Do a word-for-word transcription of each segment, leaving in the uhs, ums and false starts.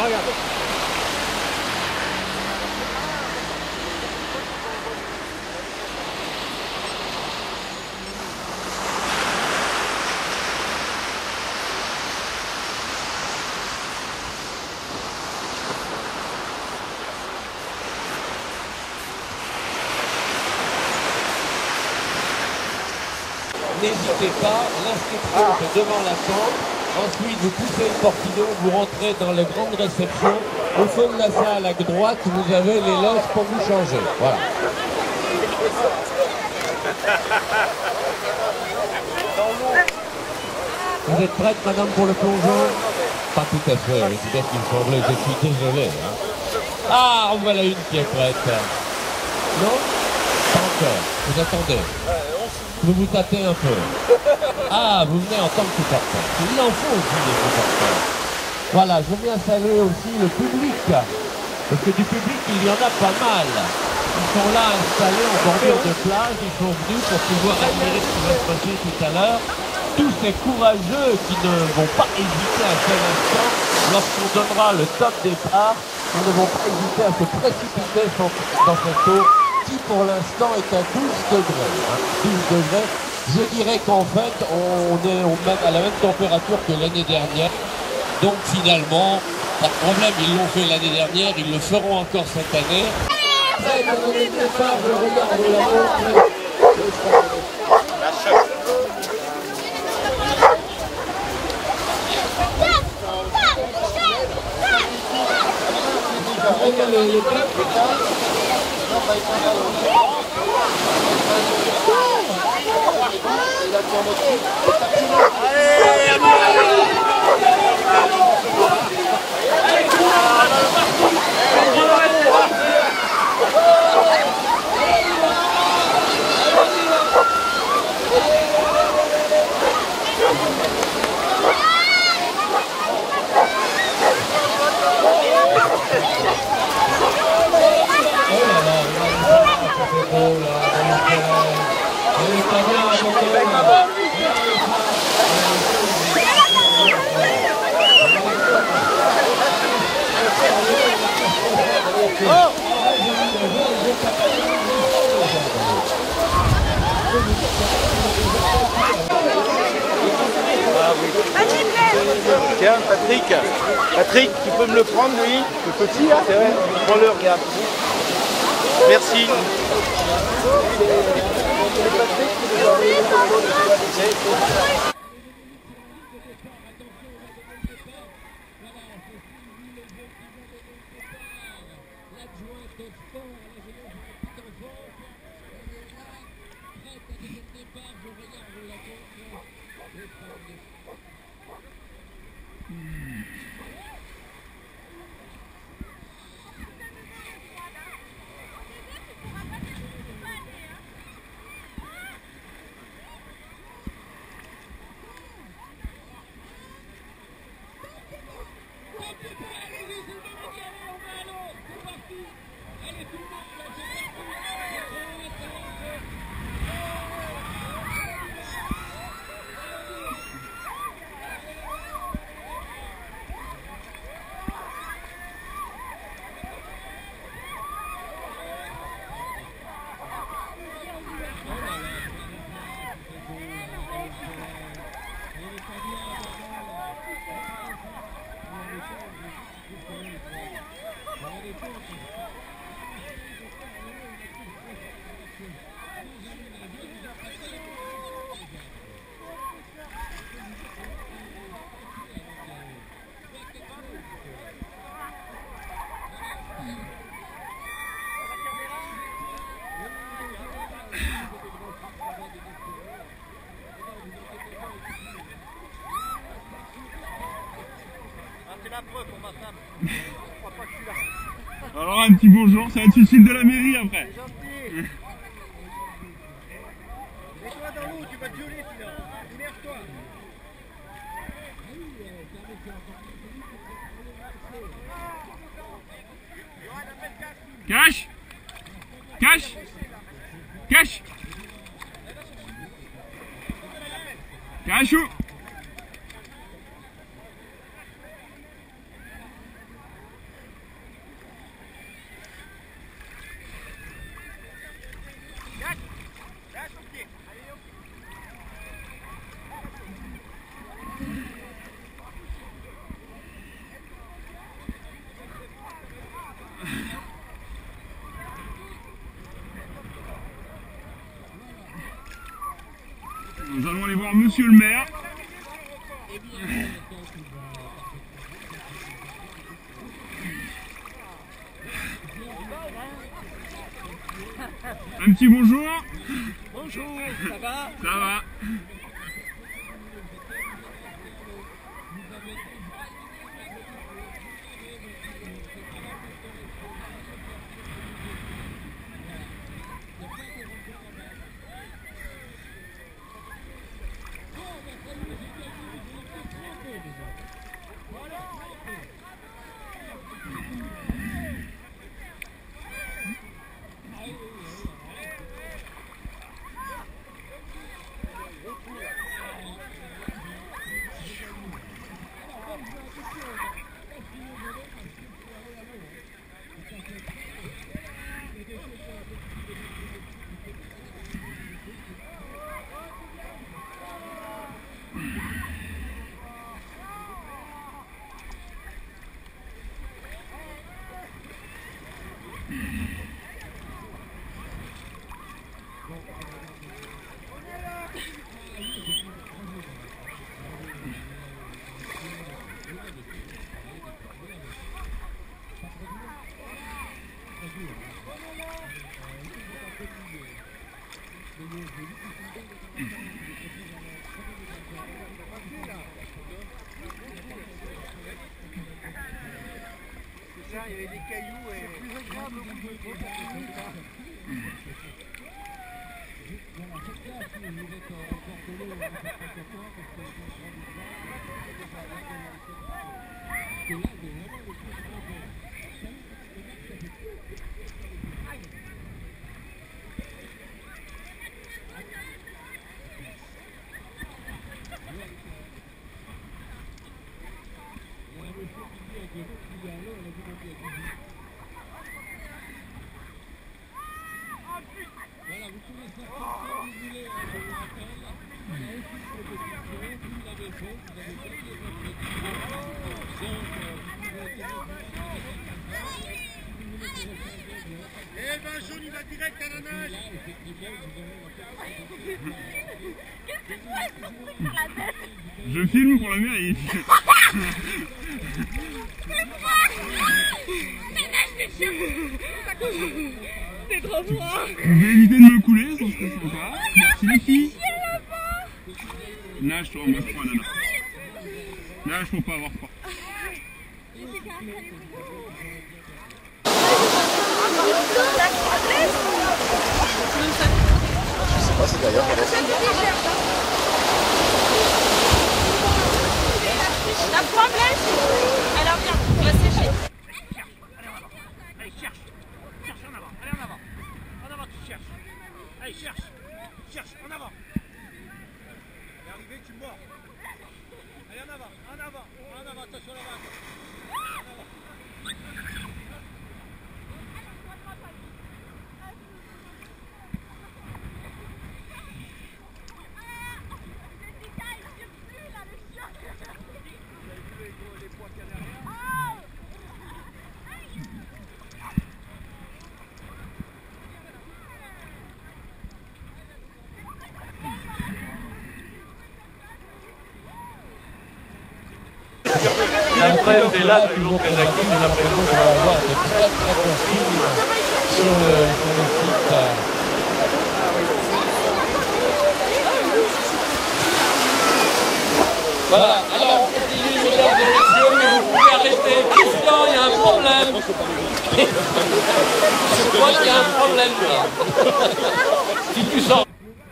regardez. N'hésitez pas, l'inscription est devant la tente. Ensuite, vous poussez le portillon, vous rentrez dans les grandes réceptions. Au fond de la salle à droite, vous avez les loges pour vous changer. Voilà. Vous êtes prête, madame, pour le plongeon? Pas tout à fait, c'est bien qu'il me semblait, je suis désolé. Hein. Ah, en voilà une qui est prête. Non? Pas encore. Vous attendez. Vous vous tâtez un peu. Ah, vous venez en tant que supporter. Il en faut aussi des supporters. Voilà, je viens saluer aussi le public. Parce que du public, il y en a pas mal. Ils sont là installés en bordure de plage. Ils sont venus pour pouvoir admirer ce qui va se passer tout à l'heure. Tous ces courageux qui ne vont pas hésiter un seul instant. Lorsqu'on donnera le top départ, ils ne vont pas hésiter à se précipiter dans cette eau qui pour l'instant est à douze degrés. Hein. douze degrés. Je dirais qu'en fait, on est au même, à la même température que l'année dernière. Donc finalement, pas de problème, ils l'ont fait l'année dernière, ils le feront encore cette année. Très bien, le départ, je regarde la montre. Les, les Tiens, Patrick, Patrick, tu peux me le prendre, lui? Le petit, là? C'est vrai, prends-le, regarde. Merci. Alors un petit bonjour, ça va être Cécile de la mairie après. C'est gentil. Mets-toi dans l'eau, tu vas te geler sinon. Immerge-toi. Cache. Cache. Cache. Cache. monsieur le maire. Un petit bonjour. Bonjour, ça va? Ça va. Il y avait des cailloux et c'est plus agréable au bout de Eh ben jaune, il va direct à la nage. Qu'est-ce que tu fais sur la tête? Je filme pour la mairie. C'est trop froid. Vous pouvez éviter de me couler, ça serait sympa. Merci les filles. Nage toi, moi froid, nana. Nage pour pas avoir froid. Je sais pas, c'est d'ailleurs. La problème, alors viens, on va sécher. Allez, cherche. Cherche en avant. Allez, en avant. En avant, tu cherches. Allez, cherche. Cherche, en avant. Allez, arrivé, tu mords. Allez, en avant. En avant. En avant, attention là-bas. En avant. La preuve est là depuis mon Kazakh, j'ai l'impression qu'on va avoir de très très bons films sur le, sur le site. Voilà, alors on continue mesdames et messieurs, mais vous pouvez arrêter. Christian, il y a un problème. Je crois qu'il y a un problème là. Si tu sors.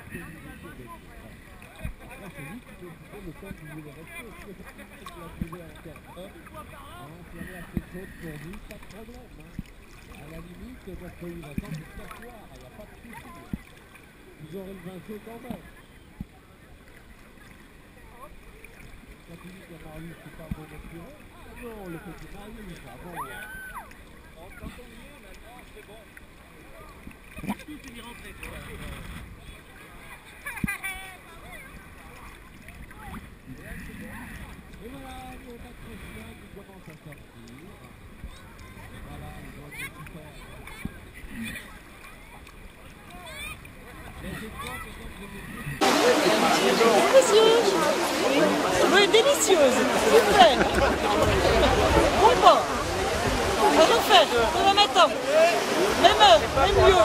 Ils auraient le vin chaud quand même. Quand tu dis que Marius c'est pas bon naturel, non, le petit Marius, ah bon. Quand on y est, on a le vent, c'est bon. Tout c'est d'y rentrer. Et voilà, le patricien qui commence à sortir. Voilà, ils ont été super. Délicieuse. Oui, délicieuse. Super. Bon pas. On va refaire. On va mettre. Même heure, même lieu.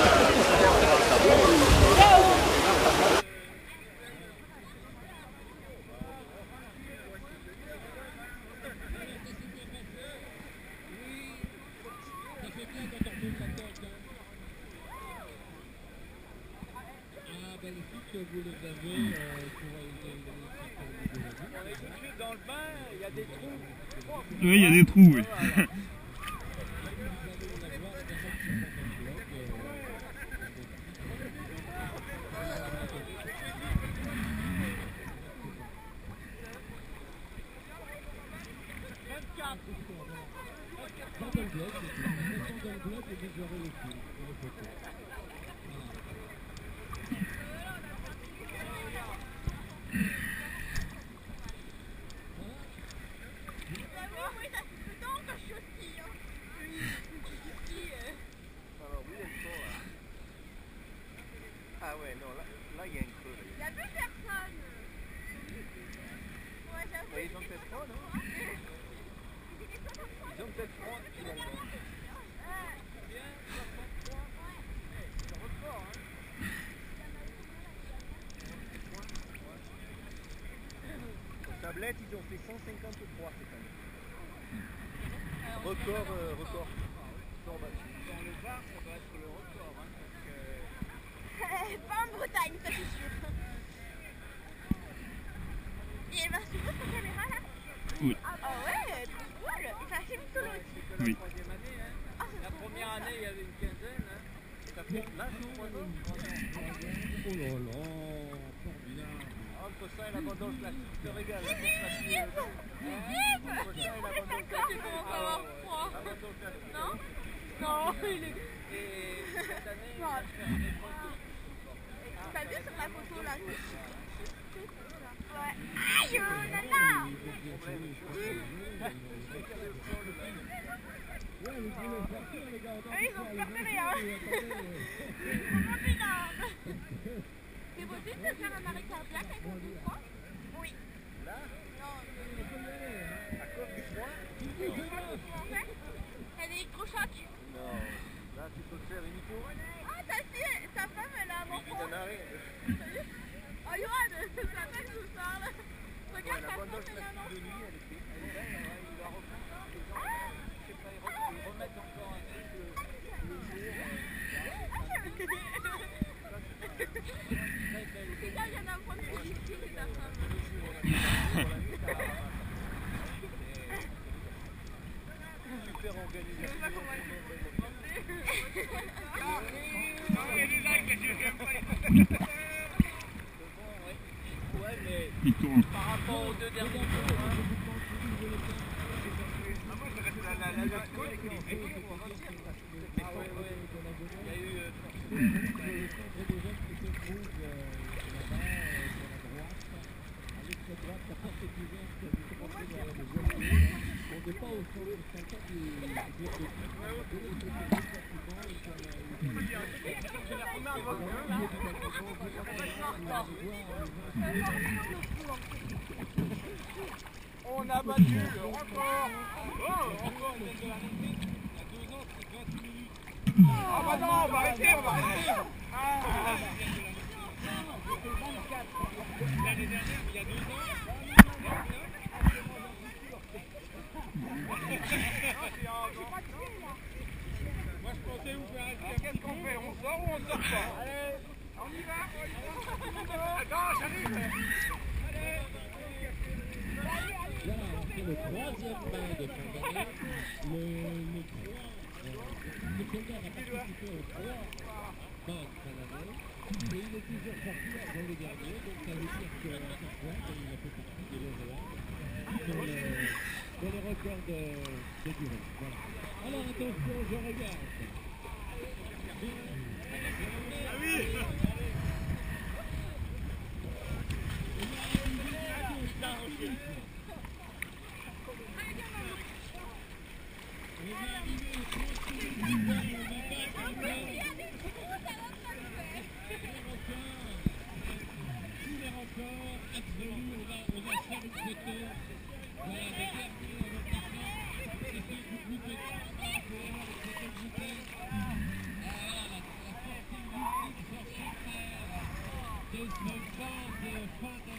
Ciao. Que vous les avez euh, pour On est tout de suite dans le bain, il y a des trous. Oui, il y a des trous, oui. Ah ouais, non, là, là il y a une creux. Il y a deux personnes. Ouais, j'avoue. Mais ils ont peut-être froid, non? Ils ont peut-être froid, finalement. Aux tablettes, ils ont fait cent cinquante-trois cette année. Record, euh, record. Dans le Var, ça doit être le record, hein, parce que... Pas en Bretagne, ça c'est sûr. Et elle va souvent sa caméra là? Oui. Ah ouais, trop cool. Et ça filme solo aussi. C'est que la Oui. troisième année, hein. Ah, c'est La trop première bien, ça. année, il y avait une quinzaine, hein. Ça fait là, c'est trois ans. Oh là là, formidable. Entre ça et l'abandon classique, je te régale. La course à pied, euh, hein. Entre ça et l'abandon D'accord, classique. comment ça Ah va ouais, froid? l'abandon classique. Non? Non, il est... Et cette année, Non. on va faire une épreuve de... T'as vu sur la photo là? Ouais. Aïe, oh, nana! Ah, ils ont peur de rien. Comment bizarre. C'est possible de faire un arrêt cardiaque avec mon froid? Oui. Là, Non, à cause du froid? c'est pas ce qu'on fait. Il y a des électrochocs. Non. Là, tu peux faire une hypo. Ah, ta fille, ta femme, elle a un Il suffit enfant. d'un arrêt. Oh, Yoann, c'est la femme qui nous parle. Regarde, ta L'abandon femme, elle a un classique de enfant. nuit, elle était... Elle est là, il va reprendre. Les gens, je sais pas, ils re- ils remettent encore un truc le, le jour. C'est ça, il y en a un point de vue ici, c'est ta femme. Super organisation. Je sais pas comment elle Ouais, mais Il tourne. par rapport aux deux derniers jours, hein. Ah, moi, je reste la la la la colle qui est énorme pour mentir. Ah ouais, ouais. Il y a eu... euh, On n'est pas au centre de cinquante On a battu le record. Oh, encore une de l'année. Il y a deux ans, c'était vingt minutes. Ah bah non, on va arrêter, on va arrêter. Ah. L'année dernière, il y a deux ans. Moi je pensais vous faire un... Qu'est-ce qu'on fait? On sort ou on sort pas? Allez, on y va. Attends, j'arrive. Allez. Voilà, c'est le troisième bain de fin d'année. Le, le trois, euh, le soldat a participé aux trois bains de fin d'année. Et il est toujours sorti dans le dernier, donc ça veut dire qu'à chaque fois, comme il a fait partie des lauréats, dans le, dans les records de, de durée. Voilà. Alors attention, je regarde. Ah oui. fin de fin